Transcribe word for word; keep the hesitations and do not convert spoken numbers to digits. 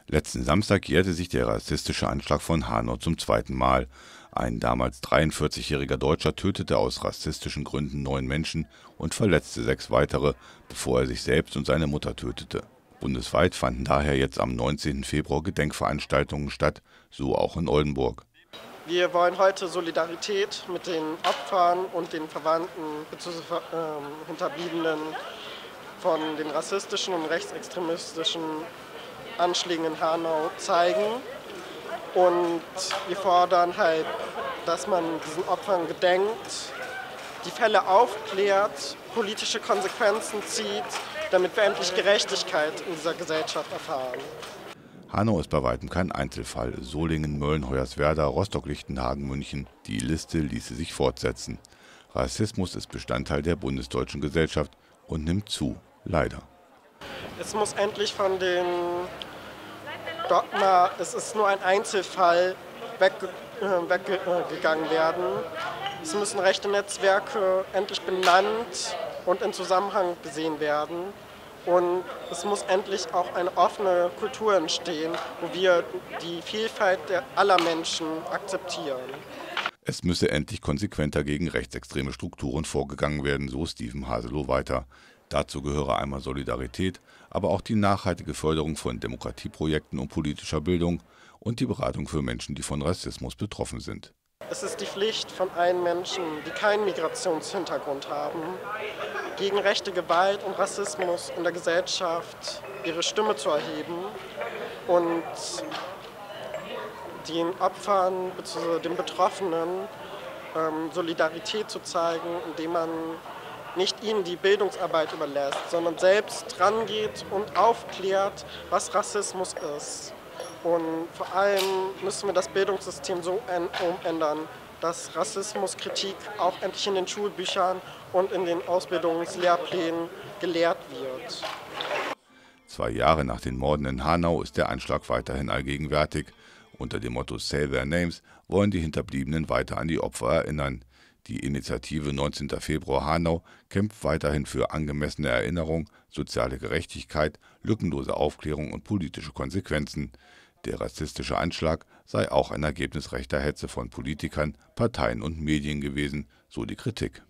Letzten Samstag jährte sich der rassistische Anschlag von Hanau zum zweiten Mal. Ein damals dreiundvierzigjähriger Deutscher tötete aus rassistischen Gründen neun Menschen und verletzte sechs weitere, bevor er sich selbst und seine Mutter tötete. Bundesweit fanden daher jetzt am neunzehnten Februar Gedenkveranstaltungen statt, so auch in Oldenburg. Wir wollen heute Solidarität mit den Opfern und den Verwandten bzw. äh, Hinterbliebenen von den rassistischen und rechtsextremistischen Anschlägen in Hanau zeigen. Und wir fordern halt, dass man diesen Opfern gedenkt, die Fälle aufklärt, politische Konsequenzen zieht, damit wir endlich Gerechtigkeit in dieser Gesellschaft erfahren. Hanau ist bei weitem kein Einzelfall. Solingen, Mölln, Hoyerswerda, Rostock-Lichtenhagen, München. Die Liste ließe sich fortsetzen. Rassismus ist Bestandteil der bundesdeutschen Gesellschaft und nimmt zu. Leider. Es muss endlich von dem Dogma, es ist nur ein Einzelfall, wegge äh, weggegangen werden. Es müssen rechte Netzwerke endlich benannt und in Zusammenhang gesehen werden. Und es muss endlich auch eine offene Kultur entstehen, wo wir die Vielfalt der aller Menschen akzeptieren. Es müsse endlich konsequenter gegen rechtsextreme Strukturen vorgegangen werden, so Steven Haselow weiter. Dazu gehöre einmal Solidarität, aber auch die nachhaltige Förderung von Demokratieprojekten und politischer Bildung und die Beratung für Menschen, die von Rassismus betroffen sind. Es ist die Pflicht von allen Menschen, die keinen Migrationshintergrund haben, gegen rechte Gewalt und Rassismus in der Gesellschaft ihre Stimme zu erheben und den Opfern bzw. den Betroffenen ähm, Solidarität zu zeigen, indem man nicht ihnen die Bildungsarbeit überlässt, sondern selbst rangeht und aufklärt, was Rassismus ist. Und vor allem müssen wir das Bildungssystem so umändern, dass Rassismuskritik auch endlich in den Schulbüchern und in den Ausbildungslehrplänen gelehrt wird. Zwei Jahre nach den Morden in Hanau ist der Anschlag weiterhin allgegenwärtig. Unter dem Motto Say Their Names wollen die Hinterbliebenen weiter an die Opfer erinnern. Die Initiative neunzehnten Februar Hanau kämpft weiterhin für angemessene Erinnerung, soziale Gerechtigkeit, lückenlose Aufklärung und politische Konsequenzen. Der rassistische Anschlag sei auch ein Ergebnis rechter Hetze von Politikern, Parteien und Medien gewesen, so die Kritik.